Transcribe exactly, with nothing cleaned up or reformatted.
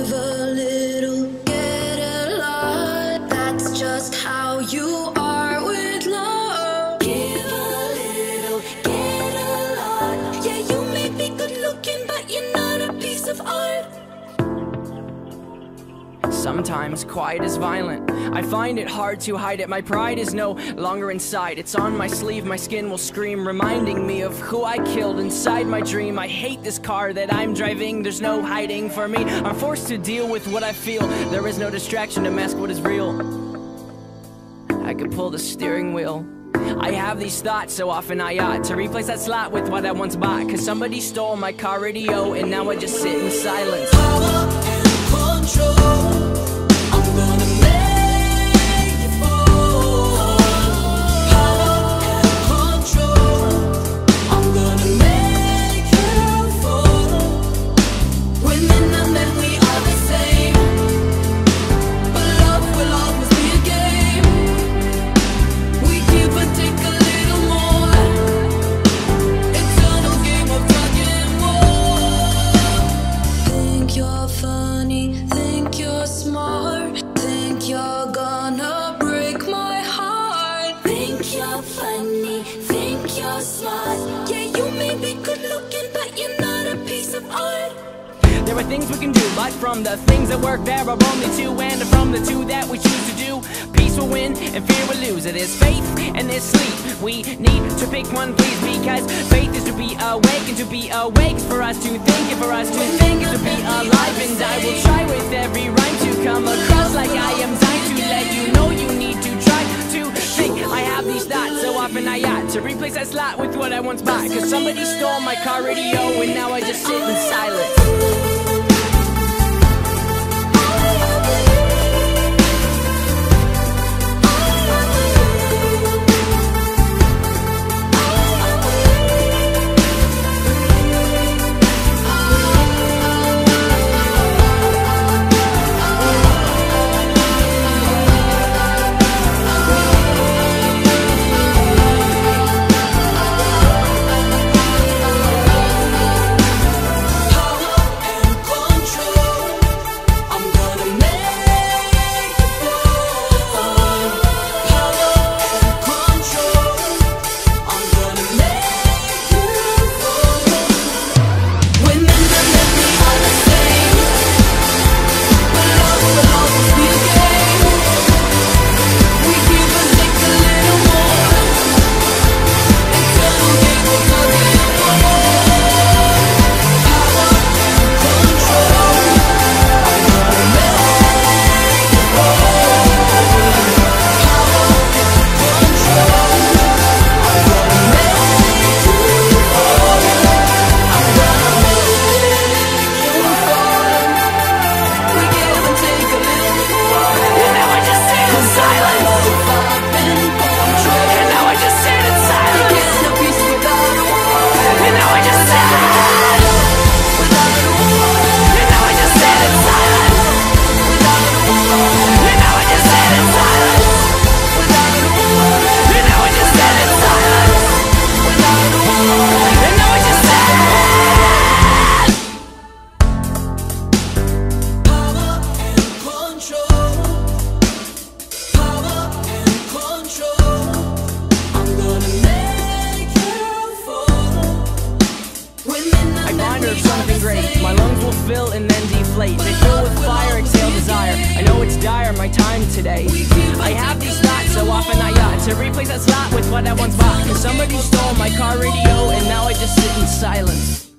Give a little, get a lot. That's just how you are with love. Give a little, get a lot. Yeah, you may be good looking, but you're not a piece of art. Sometimes quiet is violent. I find it hard to hide it. My pride is no longer inside. It's on my sleeve, my skin will scream, reminding me of who I killed inside my dream. I hate this car that I'm driving. There's no hiding for me. I'm forced to deal with what I feel. There is no distraction to mask what is real. I could pull the steering wheel. I have these thoughts so often I ought to replace that slot with what I once bought. Cause somebody stole my car radio and now I just sit in silence. Power and control. I'm gonna make you fall. Power and control. I'm gonna make you fall. Women and men, we are the same, but love will always be a game. We give and take a little more. Eternal game of tug and war. Think you're funny, think you're smart, think you're gonna break my heart. Think you're funny, think you're smart. Yeah, you may be good looking, but you're not a piece of art. There are things we can do, but from the things that work there are only two. And from the two that we choose to do, peace will win and fear will lose. It is faith and this sleep. We need to pick one, please, because faith is to be awake, and to be awake is for us to think, and for us to think is to be alive. And I will try with every rhyme to come across like I am dying to let you know you need to try to think. I have these thoughts so often I ought to replace that slot with what I once bought. Cause somebody stole my car radio and now I just sit in silence. Something great, my lungs will fill and then deflate. They fill with fire, exhale desire. I know it's dire, my time today. I have these thoughts so often I ought to replace that slot with what I once bought. Cause somebody stole my car radio and now I just sit in silence.